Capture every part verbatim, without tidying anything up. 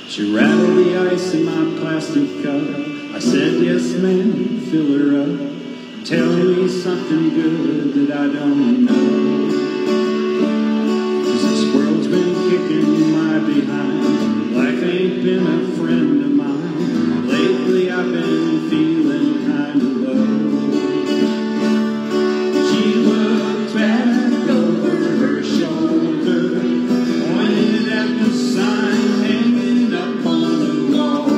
She rattled the ice in my plastic cup. I said, yes, ma'am, fill her up. Tell me something good that I don't know. 'Cause this world's been kicking my behind. Life ain't been a friend of mine. Lately I've been feeling kind of low. She looked back over her shoulder, pointed at the sign hanging up on the wall.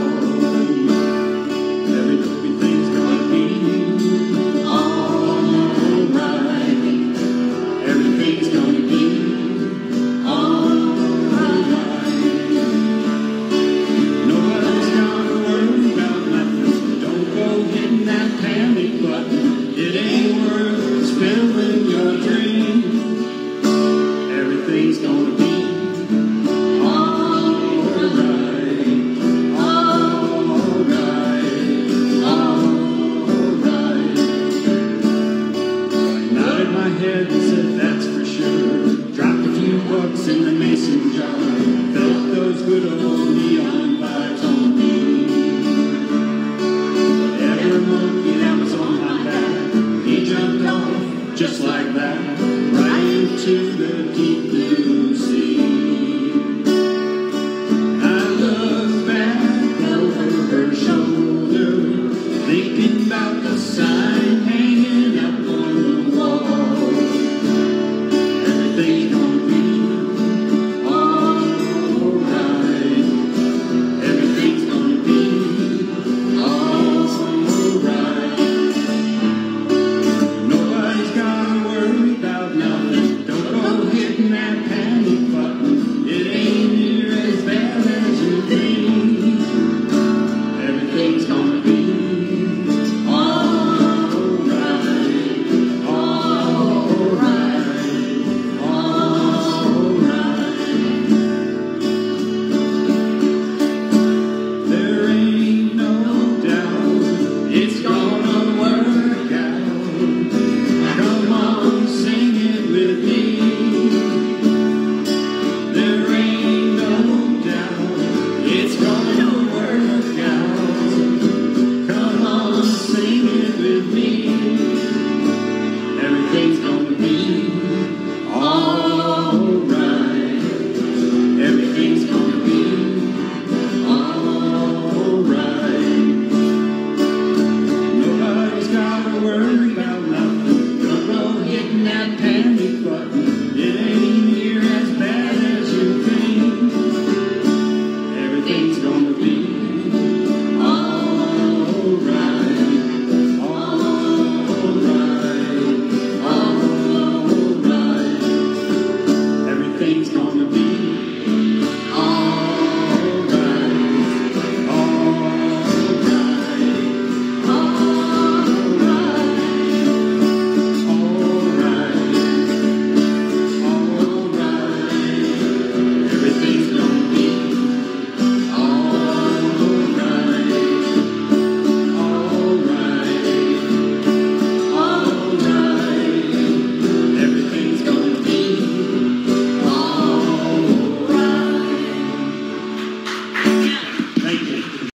Everything's gonna be alright. Everything's gonna be alright. Nobody's gonna worry about nothing. Don't go hitting that panic button. It ain't worth spilling your dream. Everything's gonna be head and said, that's for sure. Dropped a few bucks in the mason jar. Felt those good old neon vibes on me. Whatever monkey that was on my back, he jumped off just like that, right into the deep blue sea. I looked back over her shoulder, thinking about the sign